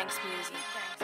Banks music.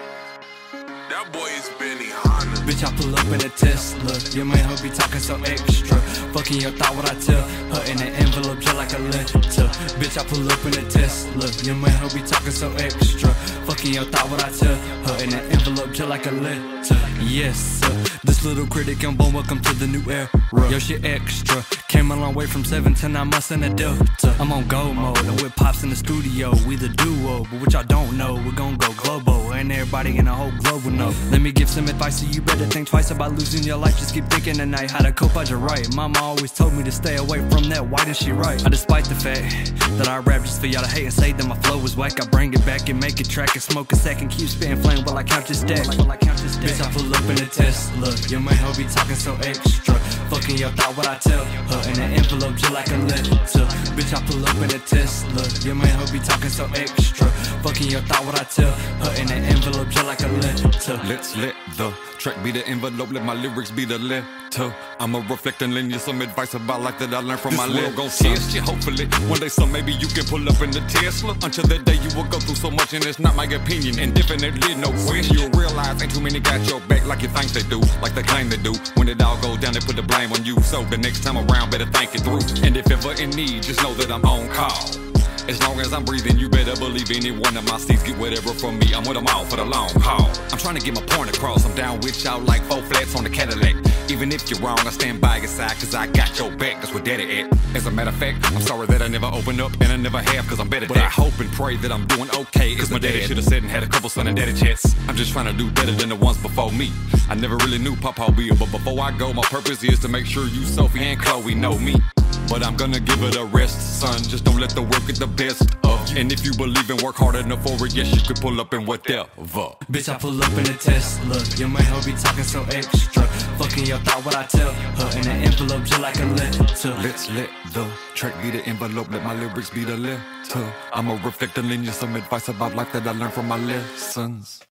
That boy is Benny Hanna. Bitch, I pull up in a Tesla. Your man, her be talking so extra. Fucking your thought what I tell her in an envelope just like a letter. Bitch, I pull up in a Tesla. Your man, her be talking so extra. Fucking your thought what I tell her in an envelope just like a letter. Yes, sir. This little critic and L.BONE, welcome to the new era. Yo, shit extra. Came a long way from 7 to 9 months in a Delta. I'm on go mode and with pops in the studio. We the duo, but what y'all don't know, we're gon' go global. And everybody in the whole globe will know. Let me give some advice so you better think twice about losing your life. Just keep thinking tonight how to cope out your right. Mama always told me to stay away from that. Why did she right? Despite the fact that I rap just for y'all to hate and say that my flow is whack, I bring it back and make it track and smoke a sack and keep spitting flame while I count this stack. Bitch, I pull up in a Tesla. Your man, her be talking so extra. Fucking your thought what I tell her in an envelope just like a letter. Bitch, I pull up in a Tesla. Your man, her be talking so extra. Fucking your thought what I tell her in an envelope just like a letter. Let's let the track be the envelope, let my lyrics be the letter. I'ma reflect and lend you some advice about life that I learned from my little gon' test you. Hopefully, one day so maybe you can pull up in the Tesla. Until that day you will go through so much and it's not my opinion. And definitely no question. You'll realize ain't too many got your back like you think they do, like they claim they do. When it all goes down, they put the blame on you. So the next time around, better think it through. And if ever in need, just know that I'm on call. As long as I'm breathing, you better believe any one of my seats get whatever from me. I'm with them all for the long haul. I'm trying to get my point across. I'm down with y'all like 4 flats on the Cadillac. Even if you're wrong, I stand by your side, cause I got your back, that's what daddy at. As a matter of fact, I'm sorry that I never opened up, and I never have, cause I'm better at that. But I hope and pray that I'm doing okay, cause my daddy should've said and had a couple son and daddy chats. I'm just trying to do better than the ones before me. I never really knew Papa Bill, but before I go, my purpose is to make sure you, Sophie and Chloe, know me. But I'm gonna give it a rest, son. Just don't let the work get the best of you. And if you believe and work hard enough for it, yes, you can pull up in whatever. Bitch, I pull up in a Tesla. Your man, her be talking so extra. Fucking your thought what I tell her in an envelope just like a letter. Let's let the track be the envelope, let my lyrics be the letter. I'ma reflect and lend you some advice about life that I learned from my lessons.